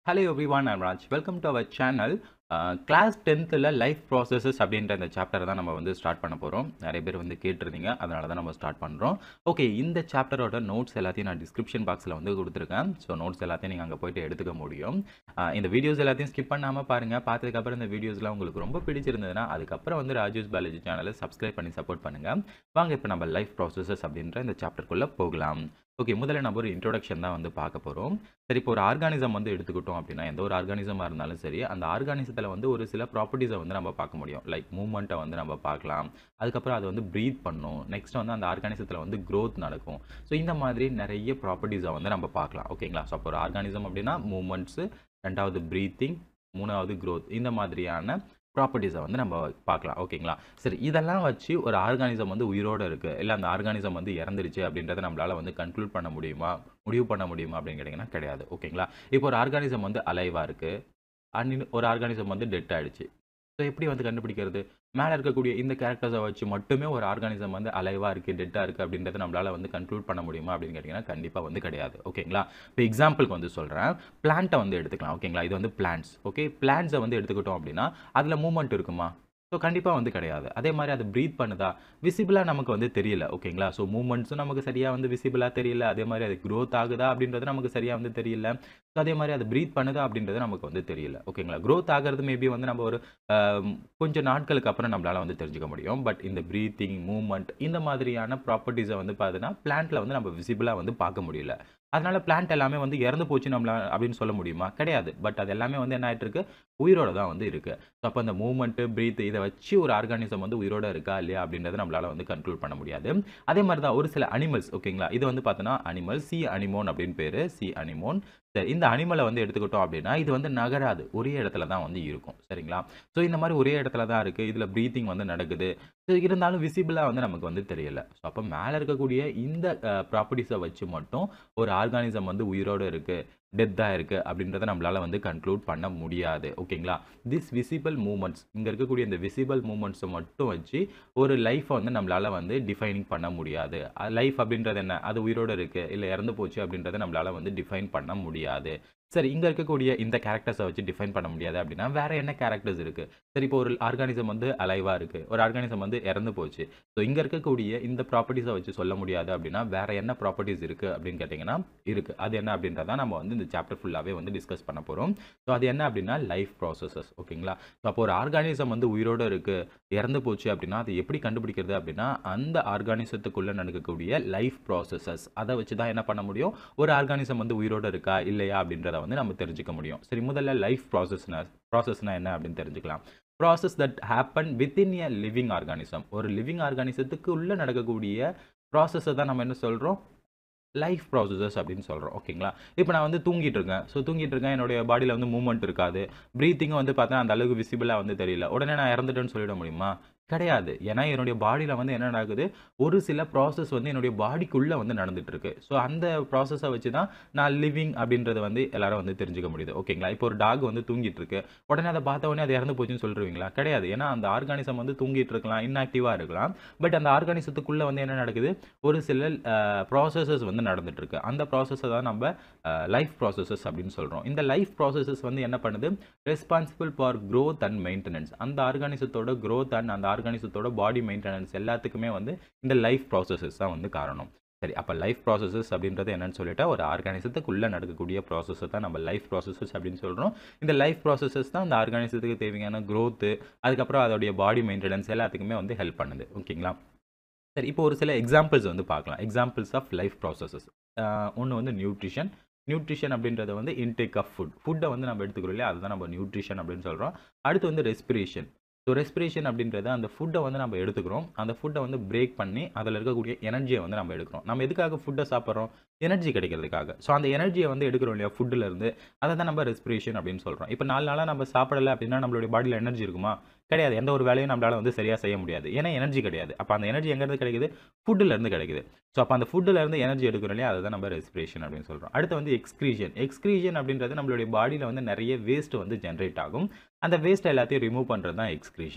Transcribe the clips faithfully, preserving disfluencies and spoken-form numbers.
Hello everyone, I'm Raj. Welcome to our channel. Uh, class tenth life processes அப்படின்ற இந்த chapter தான் நம்ம வந்து ஸ்டார்ட் பண்ண போகிறோம். நிறைய பேர் வந்து கேட்டிருந்தீங்க, அதனால தான் நம்ம ஸ்டார்ட் பண்ணுறோம். ஓகே, இந்த சாப்டரோட நோட்ஸ் எல்லாத்தையும் நான் டிஸ்கிரிப்ஷன் பாக்ஸில் வந்து கொடுத்துருக்கேன். ஸோ நோட்ஸ் எல்லாத்தையும் நீங்கள் அங்கே போய்ட்டு எடுத்துக்க முடியும். இந்த வீடியோஸ் எல்லாத்தையும் ஸ்கிப் பண்ணாமல் பாருங்கள். பார்த்ததுக்கப்புறம் இந்த வீடியோஸ்லாம் உங்களுக்கு ரொம்ப பிடிச்சிருந்ததுன்னா அதுக்கப்புறம் வந்து ராஜூஸ் பாலாஜி சேனலை சப்ஸ்கிரைப் பண்ணி சப்போர்ட் பண்ணுங்கள். வாங்க இப்போ நம்ம லைஃப் ப்ராசஸஸ் அப்படின்ற இந்த சாப்டருக்குள்ளே போகலாம். ஓகே, முதல்ல நம்ம ஒரு இன்ட்ரோடக்ஷன் தான் வந்து பார்க்க போகிறோம். சரி, இப்போ ஒரு ஆர்கானிசம் வந்து எடுத்துக்கிட்டோம் அப்படின்னா, எந்த ஒரு ஆர்கானிசமாக இருந்தாலும் சரி, அந்த ஆர்கானிசத்தில் வந்து ஒரு சில ப்ராப்பர்ட்டிஸை வந்து நம்ம பார்க்க முடியும். லைக் மூவ்மெண்ட்டை வந்து நம்ம பார்க்கலாம். அதுக்கப்புறம் அது வந்து ப்ரீத் பண்ணும். நெக்ஸ்ட் வந்து அந்த ஆர்கானிசத்தில் வந்து க்ரோத் நடக்கும். ஸோ இந்த மாதிரி நிறைய ப்ராப்பர்ட்டிஸை வந்து நம்ம பார்க்கலாம். ஓகேங்களா? ஸோ அப்போ ஒரு ஆர்கானிசம் அப்படின்னா மூவ்மெண்ட்ஸு, ரெண்டாவது ப்ரீத்திங், மூணாவது க்ரோத், இந்த மாதிரியான ப்ராப்பர்ட்டிஸை வந்து நம்ம பார்க்கலாம். ஓகேங்களா? சரி, இதெல்லாம் வச்சு ஒரு ஆர்கானிசம் வந்து உயிரோடு இருக்குது, இல்லை அந்த ஆர்கானிசம் வந்து இறந்துருச்சு அப்படின்றத நம்மளால் வந்து கன்க்ளூட் பண்ண முடியுமா, முடிவு பண்ண முடியுமா அப்படின்னு கேட்டிங்கன்னா கிடையாது. ஓகேங்களா? இப்போ ஒரு ஆர்கானிசம் வந்து அலைவாக இருக்குது, அண்ட் ஒரு ஆர்கானிசம் வந்து டெட் ஆகிடுச்சு. ஸோ எப்படி வந்து கண்டுபிடிக்கிறது? மேலே இருக்கக்கூடிய இந்த கேரக்டர்ஸை வச்சு மட்டுமே ஒரு ஆர்கானிசம் வந்து அலைவாக இருக்குது, டெட்டாக இருக்குது அப்படின்றத நம்மளால் வந்து கன்க்ளூட் பண்ண முடியுமா அப்படின்னு கேட்டிங்கன்னா கண்டிப்பாக வந்து கிடையாது. ஓகேங்களா? இப்போ எக்ஸாம்பிளுக்கு வந்து சொல்கிறேன், பிளான்ட்டை வந்து எடுத்துக்கலாம். ஓகேங்களா? இது வந்து பிளான்ட்ஸ். ஓகே, பிளான்ட்ஸை வந்து எடுத்துக்கிட்டோம் அப்படின்னா அதில் மூவ்மெண்ட் இருக்குமா? ஸோ கண்டிப்பாக வந்து கிடையாது. அதே மாதிரி அது ப்ரீத் பண்ணுதா? விசிபிளாக நமக்கு வந்து தெரியல. ஓகேங்களா? ஸோ மூவ்மெண்ட்ஸும் நமக்கு சரியாக வந்து விசிபிளாக தெரியல. அதே மாதிரி அது க்ரோத் ஆகுதா அப்படின்றது நமக்கு சரியாக வந்து தெரியல. ஸோ அதே மாதிரி அது ப்ரீத் பண்ணுதா அப்படின்றது நமக்கு வந்து தெரியல. ஓகேங்களா? க்ரோத் ஆகிறது மேபி வந்து நம்ம ஒரு கொஞ்சம் நாட்களுக்கு அப்புறம் நம்மளால் வந்து தெரிஞ்சுக்க முடியும். பட் இந்த ப்ரீத்திங், மூவ்மெண்ட், இந்த மாதிரியான ப்ராப்பர்ட்டிஸை வந்து பார்த்தீங்கன்னா பிளான்ட்டில் வந்து நம்ம விசிபிளாக வந்து பார்க்க முடியல. அதனால பிளான்ட் எல்லாமே வந்து இறந்து போச்சு நம்மள அப்படின்னு சொல்ல முடியுமா? கிடையாது. பட் அது எல்லாமே வந்து என்ன ஆகிட்டு இருக்கு? உயிரோட தான் வந்து இருக்குது. ஸோ அப்போ அந்த மூவ்மெண்ட்டு, ப்ரீத், இதை வச்சு ஒரு ஆர்கானிசம் வந்து உயிரோட இருக்கா இல்லையா அப்படின்றத நம்மளால் வந்து கன்க்ளூட் பண்ண முடியாது. அதே மாதிரி தான் ஒரு சில அனிமல்ஸ். ஓகேங்களா? இது வந்து பார்த்தோன்னா அனிமல், சி அனிமோன் அப்படின்னு பேர், சி அனிமோன். சரி, இந்த அனிமலை வந்து எடுத்துக்கிட்டோம் அப்படின்னா இது வந்து நகராது, ஒரே இடத்துல தான் வந்து இருக்கும். சரிங்களா? ஸோ இந்த மாதிரி ஒரே இடத்துல தான் இருக்குது, இதில் ப்ரீத்திங் வந்து நடக்குது. ஸோ இருந்தாலும் விசிபிளாக வந்து நமக்கு வந்து தெரியல. ஸோ அப்போ மேலே இருக்கக்கூடிய இந்த ப்ராப்பர்ட்டிஸை வச்சு மட்டும் ஒரு ஆர்கானிசம் வந்து உயிரோடு இருக்குது, டெத்தாக இருக்குது அப்படின்றத நம்மளால் வந்து கன்க்ளூட் பண்ண முடியாது. ஓகேங்களா? திஸ் விசிபிள் மூமெண்ட்ஸ், இங்கே இருக்கக்கூடிய இந்த விசிபிள் மூமெண்ட்ஸை மட்டும் வச்சு ஒரு லைஃப்பை வந்து நம்மளால் வந்து டிஃபைனிங் பண்ண முடியாது. லைஃப் அப்படின்றது என்ன? அது உயிரோடு இருக்குது இல்லை இறந்து போச்சு அப்படின்றத நம்மளால் வந்து டிஃபைன் பண்ண முடியாது. சரி, இங்கே இருக்கக்கூடிய இந்த கேரக்டர்ஸை வச்சு டிஃபைன் பண்ண முடியாது அப்படின்னா வேறு என்ன கேரக்டர்ஸ் இருக்குது? சரி, இப்போ ஒரு ஆர்கானிசம் வந்து அலைவாக இருக்குது, ஒரு ஆர்கானிசம் வந்து இறந்து போச்சு. ஸோ இங்கே இருக்கக்கூடிய இந்த ப்ராப்பர்ட்டிஸை வச்சு சொல்ல முடியாது அப்படின்னா வேறு என்ன ப்ராப்பர்ட்டிஸ் இருக்குது அப்படின்னு கேட்டிங்கன்னா இருக்குது. அது என்ன அப்படின்றத நம்ம வந்து இந்த சாப்டர் ஃபுல்லாகவே வந்து டிஸ்கஸ் பண்ண போகிறோம். ஸோ அது என்ன அப்படின்னா லைஃப் ப்ராசஸஸ். ஓகேங்களா? ஸோ அப்போ ஒரு ஆர்கானிசம் வந்து உயிரோடு இருக்குது, இறந்து போச்சு அப்படின்னா அது எப்படி கண்டுபிடிக்கிறது அப்படின்னா அந்த ஆர்கானிசத்துக்குள்ளே நடக்கக்கூடிய லைஃப் ப்ராசஸஸ் அதை வச்சு தான் என்ன பண்ண முடியும்? ஒரு ஆர்கானிசம் வந்து உயிரோடு இருக்கா இல்லையா அப்படின்றத வந்து நம்ம தெரிஞ்சுக்க முடியும். சரி, முதல்ல லைஃப் ப்ராசஸ்னா ப்ராசஸ்னா என்ன அப்படின்னு தெரிஞ்சுக்கலாம். Process that happen within a living organism. ஒரு லிவிங் ஆர்கானிசத்துக்கு உள்ளே நடக்கக்கூடிய ப்ராசஸை தான் நம்ம என்ன சொல்கிறோம்? லைஃப் ப்ராசஸஸ் அப்படின்னு சொல்கிறோம். ஓகேங்களா? இப்போ நான் வந்து தூங்கிட்டு இருக்கேன். ஸோ தூங்கிட்டு இருக்கேன், என்னுடைய பாடியில் வந்து மூவ்மெண்ட் இருக்காது, ப்ரீத்திங்கும் வந்து பார்த்தா அந்த அளவுக்கு விசிபிளாக வந்து தெரியல. உடனே நான் இறந்துட்டேன்னு சொல்லிட முடியுமா? கிடையாது. ஏன்னா என்னுடைய பாடியில் வந்து என்ன நடக்குது? ஒரு சில ப்ராசஸ் வந்து என்னுடைய பாடிக்குள்ளே வந்து நடந்துட்டு இருக்கு. ஸோ அந்த ப்ராசஸை வச்சு தான் நான் லிவிங் அப்படின்றத வந்து எல்லாரும் வந்து தெரிஞ்சுக்க முடியுது. ஓகேங்களா? இப்போ ஒரு டாக் வந்து தூங்கிட்டு இருக்கு, உடனே அதை பார்த்த உடனே அது இறந்து போச்சுன்னு சொல்லிடுவீங்களா? கிடையாது. ஏன்னா அந்த ஆர்கானிசம் வந்து தூங்கிட்டு இருக்கலாம், இன்ஆக்டிவாக இருக்கலாம். பட் அந்த ஆர்கானிசத்துக்குள்ளே வந்து என்ன நடக்குது? ஒரு சில ப்ராசஸஸ் வந்து நடந்துட்டு இருக்கு. அந்த ப்ராசஸை தான் நம்ம லைஃப் ப்ராசஸஸ் அப்படின்னு சொல்கிறோம். இந்த லைஃப் ப்ராசஸஸ் வந்து என்ன பண்ணுது? Responsible for growth and maintenance. அந்த ஆர்கானிசத்தோட க்ரோத் அண்ட் அந்த ஆர்கானிசத்தோட பாடி மெயின்டெனன்ஸ் எல்லாத்துக்குமே வந்து இந்த லைஃப் ப்ராசஸஸ் தான் வந்து காரணம். சரி, அப்போ லைஃப் ப்ராசஸஸ் அப்படின்றது என்னன்னு சொல்லிட்டா ஒரு ஆர்கானிசத்துக்குள்ளே நடக்கக்கூடிய ப்ராசஸை தான் நம்ம லைஃப் ப்ராசஸஸ் அப்படின்னு சொல்கிறோம். இந்த லைஃப் ப்ராசஸஸ் தான் அந்த ஆர்கானிசத்துக்கு தேவையான க்ரோத்து, அதுக்கப்புறம் அதோடைய பாடி மெயின்டெனன்ஸ் எல்லாத்துக்குமே வந்து ஹெல்ப் பண்ணுது. ஓகேங்களா? சரி, இப்போ ஒரு சில எக்ஸாம்பிள்ஸ் வந்து பார்க்கலாம். Examples of life processes. ஒன்று வந்து நியூட்ரிஷன். நியூட்ரிஷன் அப்படின்றத வந்து இன்டேக் ஆஃப் ஃபுட். ஃபுட்டை வந்து நம்ம எடுத்துக்கிறோம் இல்லையா, அதுதான் நம்ம நியூட்ரிஷன் அப்படின்னு சொல்கிறோம். அடுத்து வந்து ரெஸ்பிரேஷன். ஸோ ரெஸ்பிரேஷன் அப்படின்றத அந்த ஃபுட்டை வந்து நம்ம எடுத்துக்கிறோம், அந்த ஃபுட்டை வந்து பிரேக் பண்ணி அதில் இருக்கக்கூடிய எனர்ஜியை வந்து நம்ம எடுக்கிறோம். நம்ம எதுக்காக ஃபுட்டை சாப்பிட்றோம்? எனர்ஜி கிடைக்கிறதுக்காக. ஸோ அந்த எனர்ஜியை வந்து எடுக்கிறோம் இல்லையா ஃபுட்டிலேருந்து, அதை தான் நம்ம ரெஸ்பிரேஷன் அப்படின்னு சொல்கிறோம். இப்போ நாலு நாளாக நம்ம சாப்பிடலை அப்படின்னா நம்மளுடைய பாடியில் எனர்ஜி இருக்குமா? கிடையாது. எந்த ஒரு வேலையும் நம்மளால் வந்து சரியாக செய்ய முடியாது. ஏன்னா எனர்ஜி கிடையாது. அப்போ அந்த எனர்ஜி எங்கேருந்து கிடைக்குது? ஃபுட்டிலேருந்து கிடைக்குது. ஸோ அப்போ அந்த ஃபுட்டிலேருந்து எனர்ஜி எடுக்கிறோம் இல்லையா, அதை தான் நம்ம ரெஸ்பிரேஷன் அப்படின்னு சொல்கிறோம். அடுத்து வந்து எக்ஸ்க்ரீஷன். எக்ஸ்க்ரீஷன் அப்படின்றது நம்மளுடைய பாடியில் வந்து நிறைய வேஸ்ட் வந்து ஜென்ரேட் ஆகும். அந்த வேஸ்ட் எல்லாத்தையும் ரிமூவ் பண்ணுறது தான் எக்ஸ்க்ரீஷன்.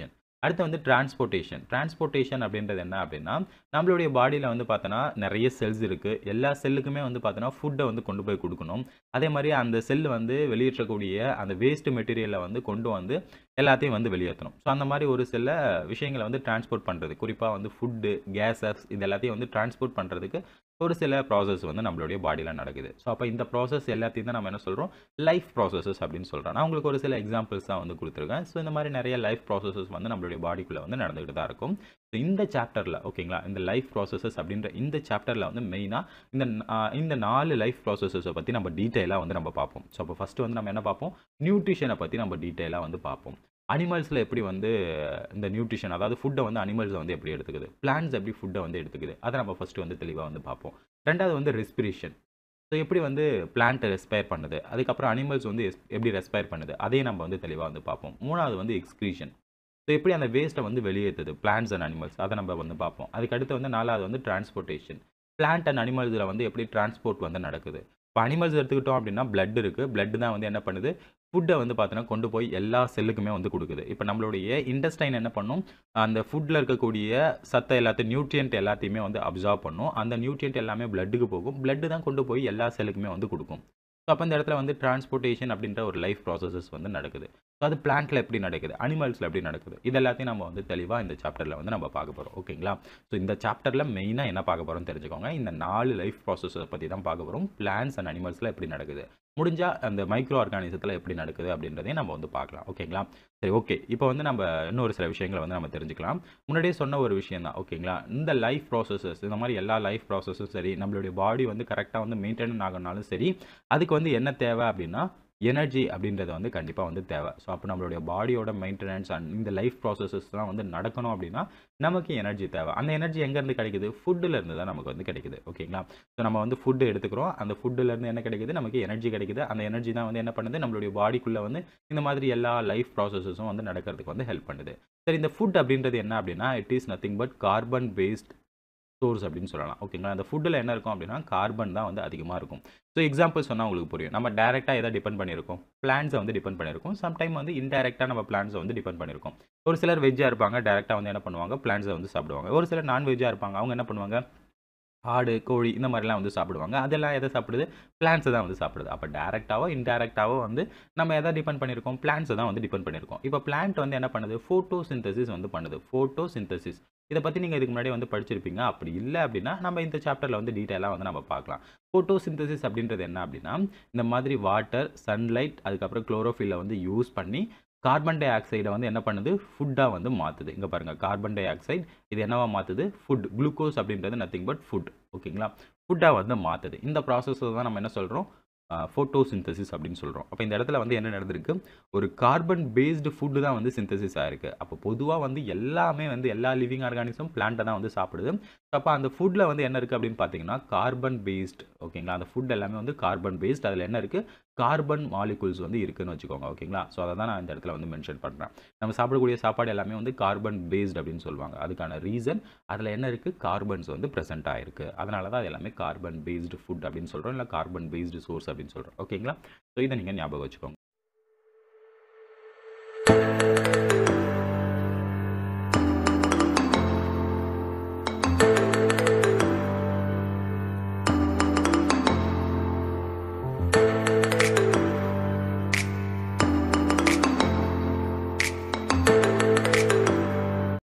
அடுத்து வந்து டிரான்ஸ்போர்ட்டேஷன். டிரான்ஸ்போர்ட்டேஷன் அப்படின்றது என்ன அப்படின்னா, நம்மளுடைய பாடியில வந்து பார்த்தோன்னா நிறைய செல்ஸ் இருக்கு. எல்லா செல்லுக்குமே வந்து பார்த்தோன்னா ஃபுட்டை வந்து கொண்டு போய் கொடுக்கணும். அதே மாதிரி அந்த செல் வந்து வெளியேற்றக்கூடிய அந்த வேஸ்ட் மெட்டீரியலை வந்து கொண்டு வந்து எல்லாத்தையும் வந்து வெளியேற்றணும். ஸோ அந்த மாதிரி ஒரு சில விஷயங்களை வந்து டிரான்ஸ்போர்ட் பண்ணுறது, குறிப்பாக வந்து ஃபுட்டு, கேஸஸ் இது எல்லாத்தையும் வந்து டிரான்ஸ்போர்ட் பண்ணுறதுக்கு ஒரு சில ப்ராசஸ் வந்து நம்மளுடைய பாடியில் நடக்குது. ஸோ அப்போ இந்த ப்ராசஸ் எல்லாத்தையும் தான் நம்ம என்ன சொல்கிறோம், லைஃப் ப்ராசஸஸ் அப்படின்னு சொல்கிறோம். நான் உங்களுக்கு ஒரு சில எக்ஸாம்பிள்ஸ் தான் வந்து கொடுத்துருக்கேன். ஸோ இந்த மாதிரி நிறைய லைஃப் ப்ராசஸஸ் வந்து நம்மளுடைய பாடிக்குள்ளே வந்து நடந்துகிட்டு தான் இருக்கும். ஸோ இந்த சாப்டரில் ஓகேங்களா, இந்த லைஃப் ப்ராசஸஸ் அப்படின்ற இந்த சாப்டரில் வந்து மெயினாக இந்த இந்த நாலு லைஃப் ப்ராசஸஸை பற்றி நம்ம டீட்டெயிலாக வந்து நம்ம பார்ப்போம். ஸோ அப்போ ஃபஸ்ட்டு வந்து நம்ம என்ன பார்ப்போம், நியூட்ரிஷனை பற்றி நம்ம டீட்டெயிலாக வந்து பார்ப்போம். அனிமல்ஸில் எப்படி வந்து இந்த நியூட்ரிஷன், அதாவது ஃபுட்டை வந்து அனிமல்ஸ் வந்து எப்படி எடுத்துக்குது, பிளான்ட்ஸ் எப்படி ஃபுட்டை வந்து எடுத்துக்குது, அதை நம்ம ஃபஸ்ட்டு வந்து தெளிவாக வந்து பார்ப்போம். ரெண்டாவது வந்து ரெஸ்பிரேஷன். ஸோ எப்படி வந்து பிளான்ட்டை ரெஸ்பயர் பண்ணுது, அதுக்கப்புறம் அனிமல்ஸ் வந்து எப்படி ரெஸ்பயர் பண்ணுது, அதையும் நம்ம வந்து தெளிவாக வந்து பார்ப்போம். மூணாவது வந்து எக்ஸ்க்ரீஷன். ஸோ எப்படி அந்த வேஸ்ட்டை வந்து வெளியேற்றுது பிளான்ட்ஸ் அண்ட் அனிமல்ஸ், அதை நம்ம வந்து பார்ப்போம். அதுக்கடுத்து வந்து நாலாவது வந்து டிரான்ஸ்போர்ட்டேஷன். பிளான்ட் அண்ட் அனிமல்ஸில் வந்து எப்படி டிரான்ஸ்போர்ட் வந்து நடக்குது. இப்போ அனிமல்ஸ் எடுத்துக்கிட்டோம் அப்படின்னா பிளட் இருக்குது. பிளட் தான் வந்து என்ன பண்ணுது, ஃபுட்டை வந்து பார்த்தோன்னா கொண்டு போய் எல்லா செல்லுக்குமே வந்து கொடுக்குது. இப்போ நம்மளுடைய இன்டெஸ்டைன் என்ன பண்ணும், அந்த ஃபுட்டில் இருக்கக்கூடிய சத்தை எல்லாத்தையும் நியூட்ரியன்ட் எல்லாத்தையுமே வந்து அப்சார்ப் பண்ணும். அந்த நியூட்ரியன்ட் எல்லாமே பிளட்டுக்கு போகும். பிளட்டு தான் கொண்டு போய் எல்லா செல்லுக்குமே வந்து கொடுக்கும். ஸோ அப்போ இந்த இடத்துல வந்து டிரான்ஸ்போர்ட்டேஷன் அப்படின்ற ஒரு லைஃப் ப்ராசஸஸ் வந்து நடக்குது. ஸோ அது பிளான்ட்டில் எப்படி நடக்குது, அனிமல்ஸில் எப்படி நடக்குது, இது எல்லாத்தையும் நம்ம வந்து தெளிவாக இந்த சாப்டரில் வந்து நம்ம பார்க்க போகிறோம். ஓகேங்களா. ஸோ இந்த சாப்டரில் மெயினாக என்ன பார்க்க போகிறோம்னு தெரிஞ்சுக்கோங்க. இந்த நாலு லைஃப் ப்ராசஸை பற்றி தான் பார்க்க போகிறோம். பிளான்ட்ஸ் அண்ட் அனிமல்ஸில் எப்படி நடக்குது, முடிஞ்சால் அந்த மைக்ரோ ஆர்கானிசத்தில் எப்படி நடக்குது அப்படின்றதையும் நம்ம வந்து பார்க்கலாம். ஓகேங்களா. சரி, ஓகே. இப்போ வந்து நம்ம இன்னொரு சில விஷயங்களை வந்து நம்ம தெரிஞ்சுக்கலாம். முன்னாடியே சொன்ன ஒரு விஷயம் தான். ஓகேங்களா. இந்த லைஃப் ப்ராசஸஸ், இந்த மாதிரி எல்லா லைஃப் ப்ராசஸும் சரி, நம்மளுடைய பாடி வந்து கரெக்டாக வந்து மெயின்டைன் ஆகணும்னாலும் சரி, அதுக்கு வந்து என்ன தேவை அப்படின்னா எனர்ஜி அப்படின்றது வந்து கண்டிப்பாக வந்து தேவை. ஸோ அப்போ நம்மளுடைய பாடியோட மெயின்டெனன்ஸ் அண்ட் இந்த லைஃப் ப்ராசஸஸ்லாம் வந்து நடக்கணும் அப்படின்னா நமக்கு எனர்ஜி தேவை. அந்த எனர்ஜி எங்கேருந்து கிடைக்குது, ஃபுட்டிலேருந்து தான் நமக்கு வந்து கிடைக்குது. ஓகேங்களா. ஸோ நம்ம வந்து ஃபுட்டு எடுத்துக்கிறோம். அந்த ஃபுட்டிலேருந்து என்ன கிடைக்குது, நமக்கு எனர்ஜி கிடைக்குது. அந்த எனர்ஜி தான் வந்து என்ன பண்ணுது, நம்மளுடைய பாடிக்குள்ளே வந்து இந்த மாதிரி எல்லா லைஃப் ப்ராசஸஸும் வந்து நடக்கிறதுக்கு வந்து ஹெல்ப் பண்ணுது. சரி, இந்த ஃபுட் அப்படின்றது என்ன அப்படின்னா, it is nothing but carbon based source அப்படின்னு சொல்லலாம். ஓகேங்களா. அந்த ஃபுட்டில் என்ன இருக்கும் அப்படின்னா கார்பன் தான் வந்து அதிகமாக இருக்கும். ஸோ எக்ஸாம்பிள் சொன்னால் உங்களுக்கு புரியும். நம்ம டேரெக்டாக எதை டிபெண்ட் பண்ணியிருக்கோம், பிளான்ஸை வந்து டிபெண்ட் பண்ணியிருக்கோம். சம்டைம் வந்து இன்டெரக்டாக நம்ம பிளான்ஸை வந்து டிபெண்ட் பண்ணியிருக்கோம். ஒரு சிலர் வெஜ்ஜாக இருப்பாங்க, டேரெக்டாக வந்து என்ன பண்ணுவாங்க, பிளான்ஸை வந்து சாப்பிடுவாங்க. ஒரு சிலர் நான் வெஜ்ஜாக இருப்பாங்க, அவங்க என்ன பண்ணுவாங்க, ஆடு, கோழி இந்த மாதிரிலாம் வந்து சாப்பிடுவாங்க. அதெல்லாம் எதை சாப்பிடுது, பிளான்ஸை தான் வந்து சாப்பிடுது. அப்போ டேரெக்டாவோ இன்டெரக்டாவோ வந்து நம்ம எதை டிபெண்ட் பண்ணியிருக்கோம், பிளான்ஸை தான் வந்து டிபெண்ட் பண்ணியிருக்கோம். இப்போ பிளான்ட் வந்து என்ன பண்ணுது, ஃபோட்டோ சிந்தசிஸ் வந்து பண்ணுது. ஃபோட்டோ சிந்தசிஸ் இதை பற்றி நீங்கள் இதுக்கு முன்னாடி வந்து படிச்சிருப்பீங்க. அப்படி இல்லை அப்படின்னா நம்ம இந்த சாப்டரில் வந்து டீட்டெயிலாக வந்து நம்ம பார்க்கலாம். ஃபோட்டோ சிந்தசிஸ் அப்படின்றது என்ன அப்படின்னா, இந்த மாதிரி வாட்டர், சன்லைட், அதுக்கப்புறம் குளோரோஃபில்லை வந்து யூஸ் பண்ணி கார்பன் டை ஆக்சைடை வந்து என்ன பண்ணுது, ஃபுட்டாக வந்து மாற்றுது. இங்கே பாருங்கள், கார்பன் டை ஆக்சைடு இது என்னவா மாற்றுது, ஃபுட். குளுக்கோஸ் அப்படின்றது நத்திங் பட் ஃபுட். ஓகேங்களா. ஃபுட்டாக வந்து மாற்றுது. இந்த ப்ராசஸை தான் நம்ம என்ன சொல்கிறோம், ஃபோட்டோ சிந்தசிஸ் அப்படின்னு சொல்கிறோம். அப்போ இந்த இடத்துல வந்து என்ன நடந்திருக்கு, ஒரு கார்பன் பேஸ்டு ஃபுட்டு தான் வந்து சிந்தசிஸ் ஆகிருக்கு. அப்போ பொதுவாக வந்து எல்லாமே வந்து எல்லா லிவிங் ஆர்கானிசம் பிளான்ட்டை தான் வந்து சாப்பிடுது. அப்போ அந்த ஃபுட்டில் வந்து என்ன இருக்குது அப்படின்னு பார்த்தீங்கன்னா கார்பன் பேஸ்ட். ஓகேங்களா. அந்த ஃபுட் எல்லாமே வந்து கார்பன் பேஸ்ட். அதில் என்ன இருக்குது, கார்பன் மாலிகுல்ஸ் வந்து இருக்குன்னு வச்சுக்கோங்க. ஓகேங்களா. ஸோ அதை தான் நான் இந்த இடத்துல வந்து மென்ஷன் பண்ணுறேன். நம்ம சாப்பிடக்கூடிய சாப்பாடு எல்லாமே வந்து கார்பன் பேஸ்ட் அப்படின்னு சொல்லுவாங்க. அதுக்கான ரீசன் அதில் என்ன இருக்குது, கார்பன்ஸ் வந்து ப்ரெசென்ட் ஆகிருக்கு. அதனால தான் அது எல்லாமே கார்பன் பேஸ்டு ஃபுட் அப்படின்னு சொல்கிறோம், இல்லை கார்பன் பேஸ்டு சோர்ஸ் அப்படின்னு சொல்கிறோம். ஓகேங்களா. ஸோ இதை நீங்கள் ஞாபகம் வச்சுக்கோங்க.